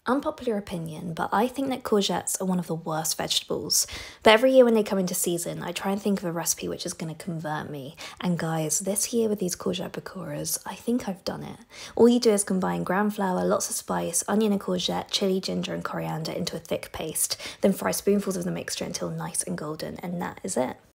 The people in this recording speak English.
Unpopular opinion, but I think that courgettes are one of the worst vegetables. But every year when they come into season, I try and think of a recipe which is going to convert me. And guys, this year with these courgette pakoras, I think I've done it. All you do is combine gram flour, lots of spice, onion and courgette, chili, ginger and coriander into a thick paste. Then fry spoonfuls of the mixture until nice and golden, and that is it.